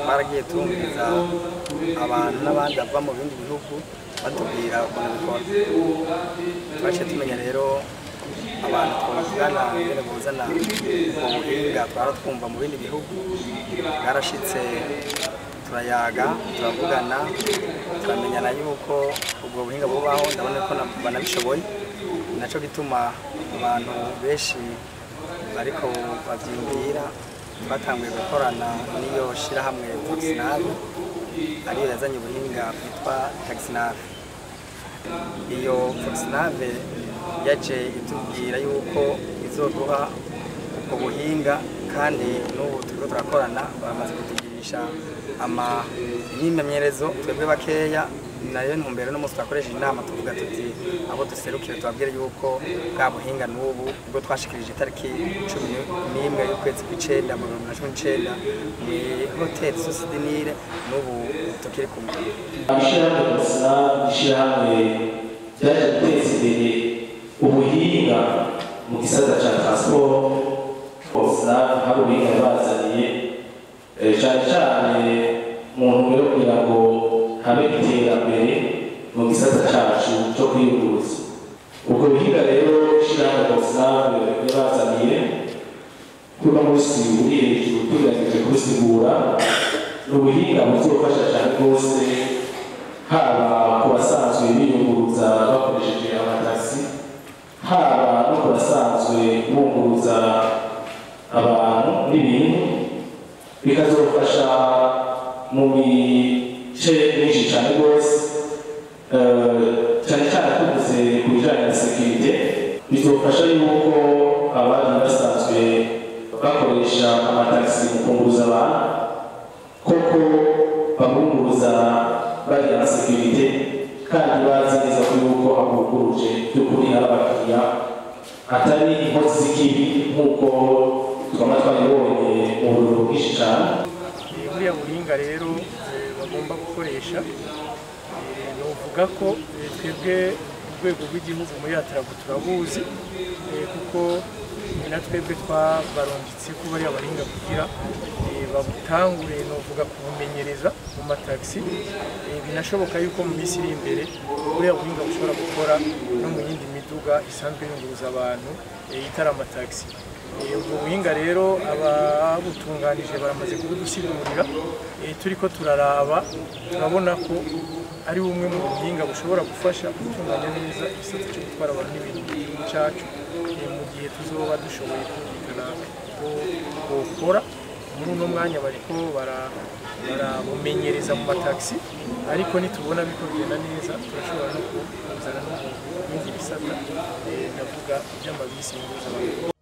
twaragiye tumviriza abantu n'abandi bava mu bindi bihugu batubwira ukuntu bikora. Twaciye tumenya rero abantu twavugana ngene buzana ubwo buhinga twara twumva mu bindi bihugu, bwarashitse turayaga turavugana turamenyana yuko ubwo buhinga bubaho, ndabona ko banabishoboye. Naco gituma abantu benshi bariko bavyumvira batanguye gukorana n'iyo shirahamwe Taxinave ariyo yazanye ubuhinga bwitwa Taxinave. Iyo Taxinave yaje itubwira yuko izoduha ubwo buhinga, kandi n'ubu turiko turakorana baramaze kutugirisha imyimenyerezo twebwe bakeya, nayo ntumbero n'umunsi twakoresheje inama tuvuga tuti abo duserukire tubabwire yuko bwa buhinga n'ubu ubwo twashikirije itariki 11 y'ukwezi kw'icenda mu 2019 muri hoteli Sosidinire, n'ubu tukiri kumwe. Ishirahamwe Taxinave ishirahamwe ryaje guteza imbere ubuhinga mu gisata ca transport. Taxinave hari ubuhinga bazaniye cane cane mu ntumbero kugira ngo habe iterambere mu gisata cacu co kwiyunguruza. Ubwo buhinga rero ishirahamwe Taxinave yazaniye kuba musi uri hejuru tugerageje kubisigura, n'ubuhinga buzofasha cane rwose haba ku basanzwe biyunguruza bakoresheje amatasi, haba no ku basanzwe bunguruza abantu n'ibintu, bikazofasha mu bice byinshi cyane rwose, cyane cyane tuvuze ku bijyanye na sekirite. Bizofasha yuko abari basanzwe bakoresha amatagisi mu kunguruza abantu koko babunguruza bari na sekirite, kandi bazi neza ko yuko abunguruje by'ukuri ari abakiriya atari inkozi z'ikibi nk'uko twaba twabibonye mu buryo bwinshi cyane. Buriya buhinga rero bagomba gukoresha, novuga ko twebwe urwego rw'igihugu muri Atarabu turabuzi, kuko na twebwe twabarungitse ko bari abahinga kugira babutangure novuga kubumenyereza mu matagisi. Binashoboka yuko mu minsi iri imbere buriya buhinga bushobora gukora no mu yindi miduga isanzwe yunguruza abantu itari amatagisi. Ubwo buhinga rero ababutunganije baramaze kubudusigurira, turiko turaraba turabona ko ari bumwe mu buhinga bushobora gufasha gutunganya neza igisata cyo gutwara abantu n'ibintu mu gihugu cacu, mu gihe tuzoba dushoboye kumvikana ko bokora. Muri uno mwanya bariko barabumenyereza mu matagisi, ariko nitubona biko bigenda neza turashobora no kuzana no mu bindi bisata, ndavuga by'amabisi yunguruza abantu.